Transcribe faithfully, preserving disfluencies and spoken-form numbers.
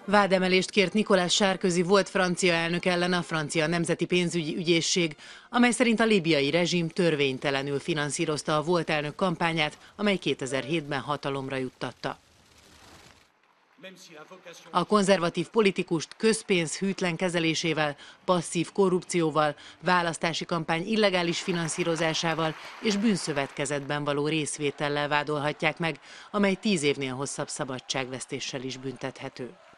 Vádemelést kért Nicolas Sarkozy volt francia elnök ellen a francia nemzeti pénzügyi ügyészség, amely szerint a líbiai rezsim törvénytelenül finanszírozta a volt elnök kampányát, amely kétezer-hétben hatalomra juttatta. A konzervatív politikust közpénz hűtlen kezelésével, passzív korrupcióval, választási kampány illegális finanszírozásával és bűnszövetkezetben való részvétellel vádolhatják meg, amely tíz évnél hosszabb szabadságvesztéssel is büntethető.